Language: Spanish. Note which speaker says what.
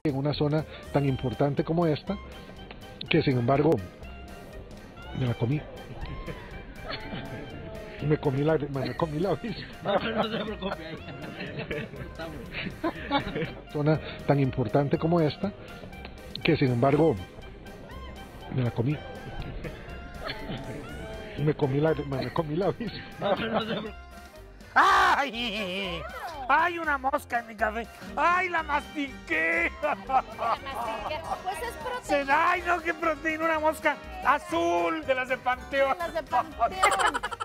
Speaker 1: en una zona tan importante como esta, que sin embargo me la comí. Me comí la avispa.
Speaker 2: No se preocupe ahí.
Speaker 1: Zona tan importante como esta, que sin embargo me la comí. Me comí la avispa.
Speaker 2: No se preocupe.
Speaker 3: ¡Ay! ¡Ay, una mosca en mi café! ¡Ay, la mastiqué!
Speaker 4: Pues es proteína.
Speaker 3: ¡Ay, no, qué proteína! Una mosca azul de las de Panteón.
Speaker 4: Las de Panteón.